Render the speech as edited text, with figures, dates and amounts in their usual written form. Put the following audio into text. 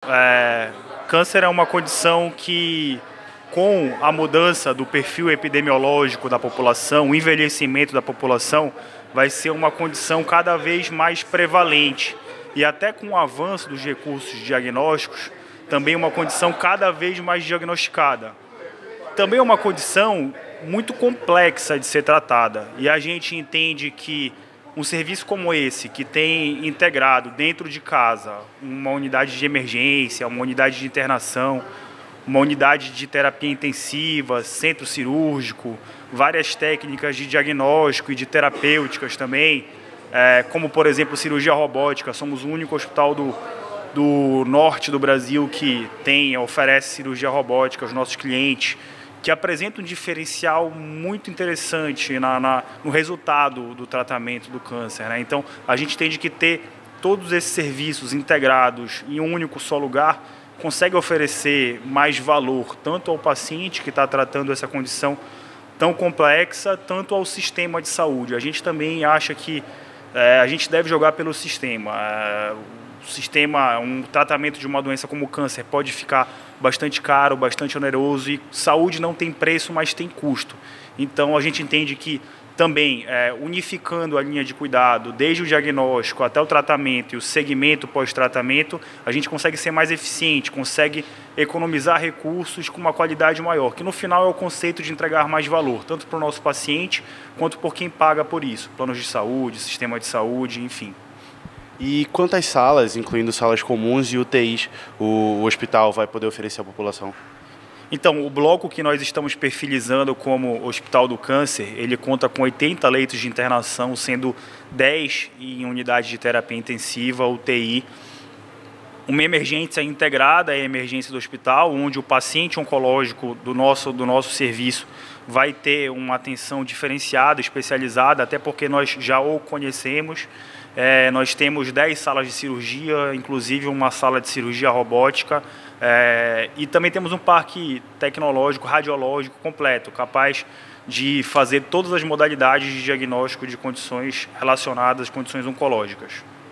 Câncer é uma condição que, com a mudança do perfil epidemiológico da população, o envelhecimento da população, vai ser uma condição cada vez mais prevalente. E até com o avanço dos recursos diagnósticos, também uma condição cada vez mais diagnosticada. Também é uma condição muito complexa de ser tratada. E a gente entende que um serviço como esse, que tem integrado dentro de casa uma unidade de emergência, uma unidade de internação, uma unidade de terapia intensiva, centro cirúrgico, várias técnicas de diagnóstico e de terapêuticas também, como, por exemplo, cirurgia robótica. Somos o único hospital do norte do Brasil que oferece cirurgia robótica aos nossos clientes, que apresenta um diferencial muito interessante no resultado do tratamento do câncer, né? Então, a gente tem que ter todos esses serviços integrados em um único só lugar, consegue oferecer mais valor tanto ao paciente que está tratando essa condição tão complexa, tanto ao sistema de saúde. A gente também acha que a gente deve jogar pelo sistema. Um tratamento de uma doença como o câncer pode ficar bastante caro, bastante oneroso, e saúde não tem preço, mas tem custo. Então a gente entende que também unificando a linha de cuidado, desde o diagnóstico até o tratamento e o segmento pós-tratamento, a gente consegue ser mais eficiente, consegue economizar recursos com uma qualidade maior, que no final é o conceito de entregar mais valor, tanto para o nosso paciente quanto por quem paga por isso, planos de saúde, sistema de saúde, enfim. E quantas salas, incluindo salas comuns e UTIs, o hospital vai poder oferecer à população? Então, o bloco que nós estamos perfilizando como Hospital do Câncer, ele conta com 80 leitos de internação, sendo 10 em unidade de terapia intensiva, UTI. Uma emergência integrada é a emergência do hospital, onde o paciente oncológico do nosso serviço vai ter uma atenção diferenciada, especializada, até porque nós já o conhecemos. Nós temos 10 salas de cirurgia, inclusive uma sala de cirurgia robótica, e também temos um parque tecnológico, radiológico completo, capaz de fazer todas as modalidades de diagnóstico de condições relacionadas às condições oncológicas.